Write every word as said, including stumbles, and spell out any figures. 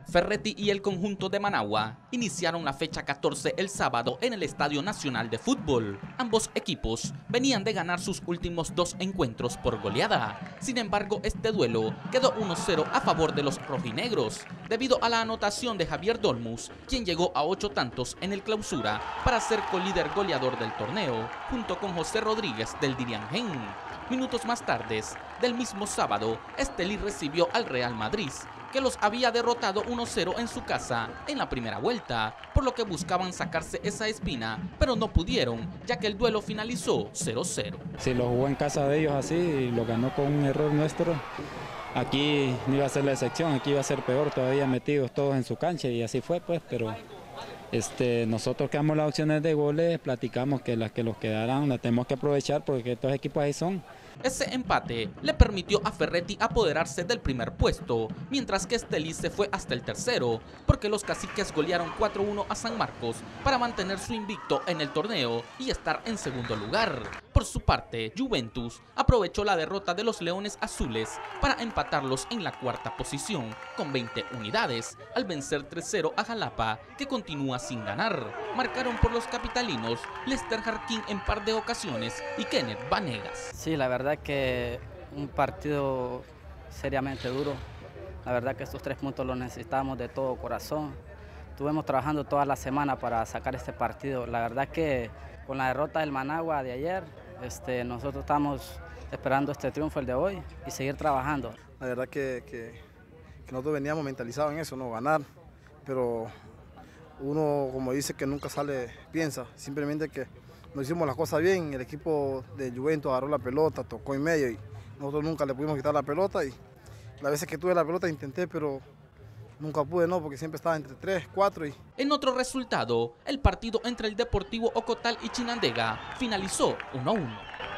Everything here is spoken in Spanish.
Ferretti y el conjunto de Managua iniciaron la fecha catorce el sábado en el Estadio Nacional de Fútbol. Ambos equipos venían de ganar sus últimos dos encuentros por goleada. Sin embargo, este duelo quedó uno cero a favor de los rojinegros, debido a la anotación de Javier Dolmus, quien llegó a ocho tantos en el clausura para ser colíder goleador del torneo, junto con José Rodríguez del Diriangén. Minutos más tarde, del mismo sábado, Estelí recibió al Real Madrid, que los había derrotado uno cero en su casa en la primera vuelta, por lo que buscaban sacarse esa espina, pero no pudieron, ya que el duelo finalizó cero cero. Si lo jugó en casa de ellos así y lo ganó con un error nuestro, aquí no iba a ser la excepción, aquí iba a ser peor, todavía metidos todos en su cancha, y así fue pues, pero este, nosotros que damos las opciones de goles, platicamos que las que los quedaran las tenemos que aprovechar porque estos equipos ahí son. Ese empate le permitió a Ferretti apoderarse del primer puesto, mientras que Estelí se fue hasta el tercero, porque los caciques golearon cuatro uno a San Marcos para mantener su invicto en el torneo y estar en segundo lugar. Por su parte, Juventus aprovechó la derrota de los Leones Azules para empatarlos en la cuarta posición con veinte unidades, al vencer tres cero a Jalapa, que continúa sin ganar. Marcaron por los capitalinos Lester Jarquín en par de ocasiones y Kenneth Vanegas. Sí, la verdad que un partido seriamente duro. La verdad que estos tres puntos los necesitamos de todo corazón. Estuvimos trabajando toda la semana para sacar este partido. La verdad que con la derrota del Managua de ayer, este, nosotros estamos esperando este triunfo, el de hoy, y seguir trabajando. La verdad que, que, que nosotros veníamos mentalizados en eso, no ganar, pero uno, como dice, que nunca sale, piensa, simplemente que nos hicimos las cosas bien. El equipo de Juventus agarró la pelota, tocó en medio y nosotros nunca le pudimos quitar la pelota, y las veces que tuve la pelota intenté, pero nunca pude, no, porque siempre estaba entre tres, cuatro. Y... En otro resultado, el partido entre el Deportivo Ocotal y Chinandega finalizó uno a uno.